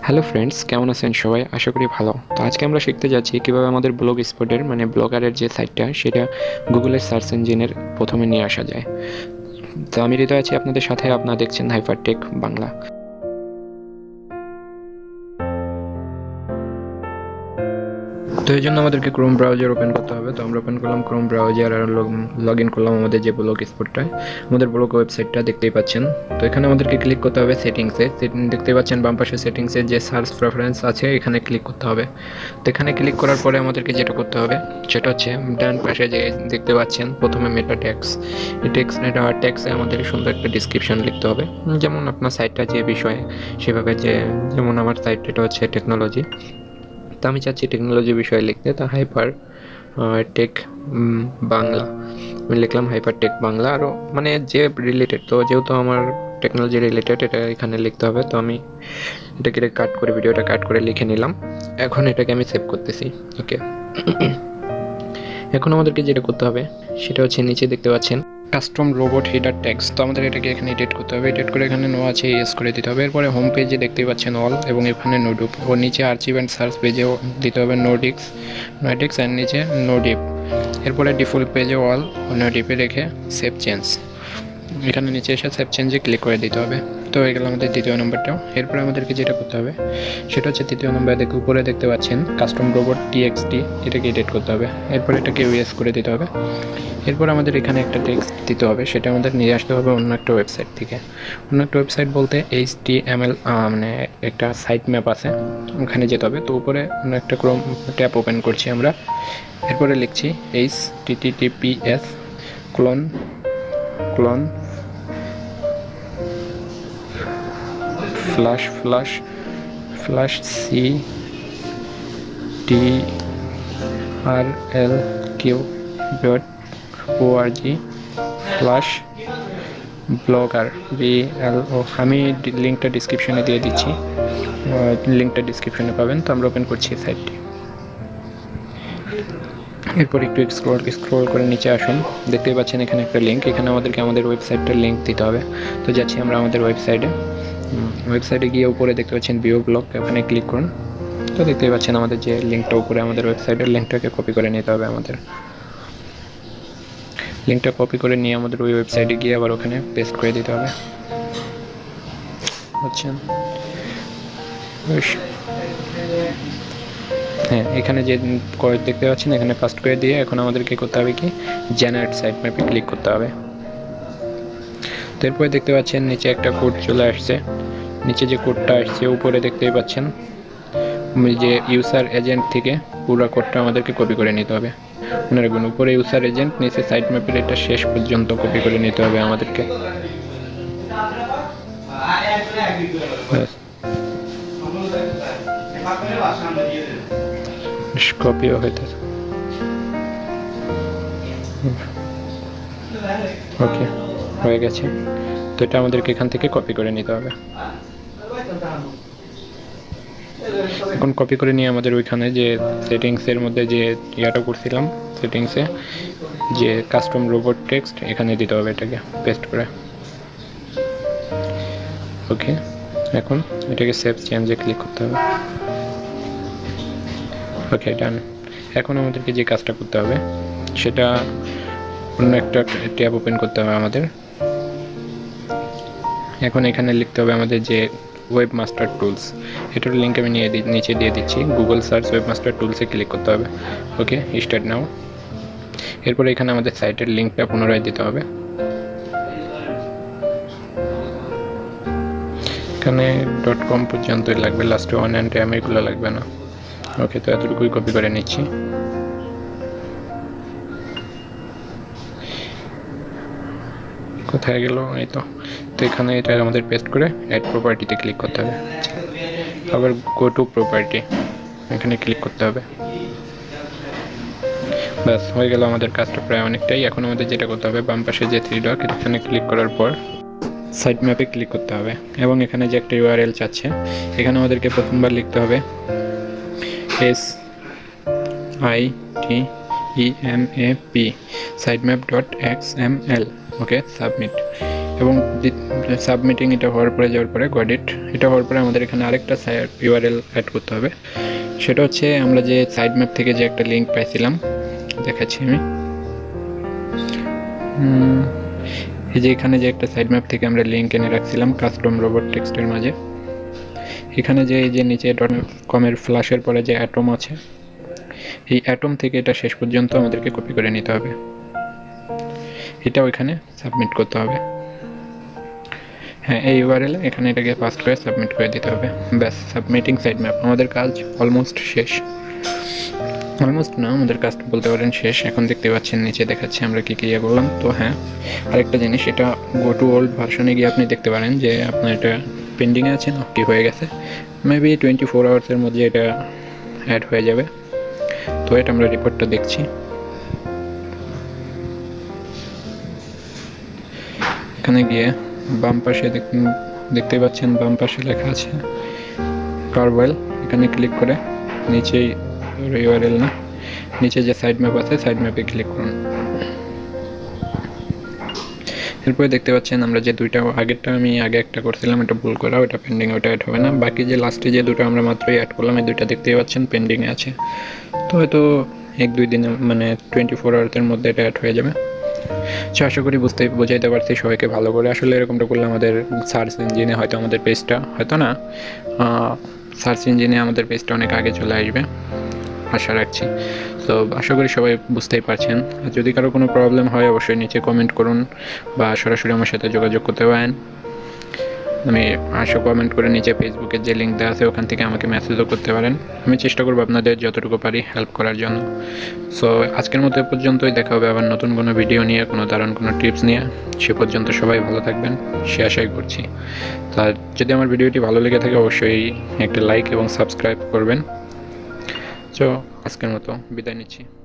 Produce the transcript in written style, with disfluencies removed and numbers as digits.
Hello friends, কেমন আছেন সবাই? আশা করি ভালো। তো আজকে আমরা শিখতে যাচ্ছি কীভাবে আমাদের ব্লগ স্পটের ব্লগারের যে সাইটটা সেটা গুগলের সার্চ ইঞ্জিনের প্রথমে নিয়ে আসা যায়। তো আমি হৃদয় আছি আপনাদের সাথে, আপনারা দেখছেন হাইপারটেক বাংলা। তো এই জন্য আমাদেরকে ক্রোম ব্রাউজার ওপেন করতে হবে। তো আমরা ওপেন করলাম ক্রোম ব্রাউজার আর লগ ইন করলাম আমাদের যে ব্লগ স্পটটায়, আমাদের ব্লগ ওয়েবসাইটটা দেখতেই পাচ্ছেন। তো এখানে আমাদেরকে ক্লিক করতে হবে সেটিংসে। দেখতেই পাচ্ছেন বাম পাশে সেটিংসে যে সার্চ প্রেফারেন্স আছে এখানে ক্লিক করতে হবে। তো এখানে ক্লিক করার পরে আমাদেরকে যেটা করতে হবে সেটা হচ্ছে ডান পাশে যে দেখতে পাচ্ছেন প্রথমে মেটা ট্যাক্স, এই ট্যাক্সে আমাদের সুন্দর একটা ডিসক্রিপশন লিখতে হবে, যেমন আপনার সাইটটা যে বিষয়ে সেভাবে, যেমন আমার সাইটটা হচ্ছে টেকনোলজি, তো আমি চাচ্ছি টেকনোলজি বিষয়ে লিখতে। তো হাইপার টেক বাংলা আমি লিখলাম, হাইপার টেক বাংলা, আরও যে রিলেটেড। তো যেহেতু আমার টেকনোলজি রিলেটেড এটা এখানে লিখতে হবে। তো আমি এটাকে ভিডিওটা কাট করে লিখে নিলাম। এখন এটাকে আমি সেভ করতেছি। ওকে, এখন আমাদেরকে যেটা করতে হবে সেটা হচ্ছে নিচে দেখতে পাচ্ছেন কাস্টম রোবট হেডার ট্যাক্স। তো আমাদের এটাকে এখানে এডিট করতে হবে। এডিট করে এখানে নো আছে ইয়েস করে দিতে হবে। এরপরে হোম পেজে দেখতে পাচ্ছেন অল, এবং এখানে নোডিপ, ও নিচে আর্চিভ অ্যান্ড সার্চ পেজেও দিতে হবে নোডিক্স অ্যান্ড নিচে নোডিপ। এরপরে ডিফল্ট পেজে অল ও নোডিপে রেখে সেভ চেঞ্জ, এখানে নিচে এসে সেভ চেঞ্জে ক্লিক করে দিতে হবে। তো হয়ে গেল আমাদের দ্বিতীয় নম্বরটাও। এরপরে আমাদেরকে যেটা করতে হবে সেটা হচ্ছে তৃতীয় নম্বরে উপরে দেখতে পাচ্ছেন কাস্টম রোবট টিএক্সটি, এটাকে এডিট করতে হবে। এরপর এটাকে ইউএস করে দিতে হবে। এরপর আমাদের এখানে একটা টেক্সট দিতে হবে, সেটা আমাদের নিয়ে আসতে হবে অন্য একটা ওয়েবসাইট থেকে। অন্য একটা ওয়েবসাইট বলতে HTML একটা সাইট ম্যাপ আছে, ওখানে যেতে হবে। তো উপরে অন্য একটা ক্রোম ট্যাব ওপেন করছি আমরা। এরপরে লিখছি https ক্লোন ctrlq.org/blogger আমি লিঙ্কটা ডিসক্রিপশনে দিয়ে দিচ্ছি, লিঙ্কটা ডিসক্রিপশনে পাবেন। তো আমরা ওপেন করছি সাইটটি। এরপর একটু স্ক্রল করে নিচে আসুন, দেখতেই পাচ্ছেন এখানে একটা লিঙ্ক, এখানে আমাদেরকে আমাদের ওয়েবসাইটটার লিঙ্ক দিতে হবে। তো যাচ্ছি আমরা আমাদের ওয়েবসাইটে গিয়ে উপরে দেখতে পাচ্ছেন ভিউ ব্লগ, ওখানে ক্লিক করুন। তো দেখতেই পাচ্ছেন আমাদের যে লিঙ্কটা উপরে, আমাদের ওয়েবসাইটের লিঙ্কটাকে কপি করে নিতে হবে। আমাদের লিঙ্কটা কপি করে নিয়ে আমাদের ওই ওয়েবসাইটে গিয়ে আবার ওখানে পেস্ট করে দিতে হবে। বুঝছেন? হ্যাঁ, এখানে যে দেখতে পাচ্ছেন এখানে পাস্ট করে দিয়ে এখন আমাদেরকে করতে হবে কি, জেনারেট সাইট ম্যাপে ক্লিক করতে হবে। তো এরপরে দেখতে পাচ্ছেন নিচে একটা কোড চলে আসছে, নিচে যে কোডটা আসছে উপরে দেখতেই পাচ্ছেন যে ইউজার এজেন্ট থেকে পুরো কোডটা আমাদেরকে কপি করে নিতে হবে। মনে রাখবেন উপরে ইউজার এজেন্ট, নিচে সাইট ম্যাপের এটা শেষ পর্যন্ত কপি করে নিতে হবে আমাদেরকে। কপিও হইতেছে। ওকে, হয়ে গেছে। তো এটা আমাদেরকে এখান থেকে কপি করে নিতে হবে। এখন কপি করে নিয়ে আমাদের ওইখানে যে সেটিংসের মধ্যে যে ইয়াটা করছিলাম, সেটিংসে যে কাস্টম রোবট টেক্সট এখানে দিতে হবে, এটাকে পেস্ট করে। ওকে, এখন এটাকে সেভ চেঞ্জে ক্লিক করতে হবে। ওকে, ডান। এখন আমাদেরকে যে কাজটা করতে হবে সেটা অন্য একটা ট্যাব ওপেন করতে হবে আমাদের। এখন এখানে লিখতে হবে আমাদের যে ওয়েবমাস্টার টুলস, এটার লিঙ্ক আমি নিচে দিয়ে দিচ্ছি। গুগল সার্চ ওয়েবমাস্টার টুলসে ক্লিক করতে হবে। Okay, start now. এরপর এখানে আমাদের সাইটের লিঙ্কটা পুনরায় দিতে হবে। এখানে .com পর্যন্তই লাগবে, লাস্টে 1 and m এগুলো লাগবে না। ওকে, তো এতটুকুই কপি করে নিচ্ছি। কোথায় গেল? এই তো এখানে এটা আমাদের পেস্ট করে অ্যাড প্রপার্টিতে ক্লিক করতে হবে। আবার গো টু প্রপার্টি, এখানে ক্লিক করতে হবে। ব্যাস, হয়ে গেল আমাদের কাজটা প্রায় অনেকটাই। এখন আমাদের যেটা করতে হবে, বাম পাশে যে 3 ডট এখানে ক্লিক করার পর সাইট ম্যাপে ক্লিক করতে হবে, এবং এখানে যে একটা URL চাচ্ছে এখানে আমাদেরকে প্রথমবার লিখতে হবে sitemap sitemap.xml। Okay, submit. এবং সাবমিটিং এটা হওয়ার পরে যাওয়ার পরে গডিট এটা হওয়ার পরে আমাদের এখানে আরেকটা ইউআরএল অ্যাড করতে হবে। সেটা হচ্ছে আমরা যে সাইড ম্যাপ থেকে যে একটা লিঙ্ক পাইছিলাম, দেখাচ্ছি আমি। এই যে এখানে যে একটা সাইড ম্যাপ থেকে আমরা লিঙ্ক এনে রাখছিলাম কাস্টম রোবট টেক্সটের মাঝে, এখানে যে এই যে নিচে .com-এর ফ্ল্যাশের পরে যে অ্যাটম আছে, এই অ্যাটম থেকে এটা শেষ পর্যন্ত আমাদেরকে কপি করে নিতে হবে, এটা ওইখানে সাবমিট করতে হবে। হ্যাঁ, এই ইউআরএল এখানে এটাকে পাস্ট করে সাবমিট করে দিতে হবে। ব্যাস, সাবমিটিং সাইড ম্যাপ, আমাদের কাজ অলমোস্ট শেষ। অলমোস্ট না, আমাদের কাজটা বলতে পারেন শেষ। এখন দেখতে পাচ্ছেন নিচে দেখাচ্ছি আমরা কী কী ইয়ে করলাম। তো হ্যাঁ, আরেকটা জিনিস, এটা গো টু ওল্ড ভার্সনে গিয়ে আপনি দেখতে পারেন যে আপনার এটা পেন্ডিংয়ে আছে না, কি হয়ে গেছে। মেবি 24 আওয়ার্সের মধ্যে এটা অ্যাড হয়ে যাবে। তো এটা আমরা রিপোর্টটা দেখছি। এখানে গিয়ে বাম পাশে দেখতেই পাচ্ছেন, বাম পাশে লেখা আছে কারওয়েল। এখানে ক্লিক করে নিচেই ইউআরএল না, নিচে যে সাইড ম্যাপ আছে সাইড ম্যাপে ক্লিক করুন। এরপরে দেখতে পাচ্ছেন আমরা যে দুইটা, আগেরটা আমি আগে একটা করছিলাম, এটা ভুল করা, ওটা পেন্ডিং, ওটা অ্যাড হবে না। বাকি যে লাস্টে যে দুটো আমরা মাত্রই অ্যাড করলাম, এই দুইটা দেখতেই পাচ্ছেন পেন্ডিংয়ে আছে। তো হয়তো 1-2 দিনে, মানে 24 আওয়ার্সের মধ্যে এটা অ্যাড হয়ে যাবে। সো আশা করি বোঝাইতে পারছি সবাইকে ভালো করে। আসলে এরকমটা করলে আমাদের সার্চ ইঞ্জিনে হয়তো আমাদের পেজটা, হয়তো না, সার্চ ইঞ্জিনে আমাদের পেজটা অনেক আগে চলে আসবে আশা রাখছি। তো আশা করি সবাই বুঝতেই পারছেন। আর যদি কারো কোনো প্রবলেম হয় অবশ্যই নিচে কমেন্ট করুন বা সরাসরি আমার সাথে যোগাযোগ করতে পারেন। আমি কমেন্ট করে নিচে ফেসবুকের যে লিঙ্ক দেওয়া আছে ওখান থেকে আমাকে মেসেজও করতে পারেন। আমি চেষ্টা করবো আপনাদের যতটুকু পারি হেল্প করার জন্য। সো আজকের মতো এ পর্যন্তই, দেখা হবে আবার নতুন কোনো ভিডিও নিয়ে, কোনো দারুণ কোনো টিপস নিয়ে। সে পর্যন্ত সবাই ভালো থাকবেন সে আশাই করছি। আর যদি আমার ভিডিওটি ভালো লেগে থাকে অবশ্যই একটা লাইক এবং সাবস্ক্রাইব করবেন। সো আজকের মতো বিদায় নিচ্ছি।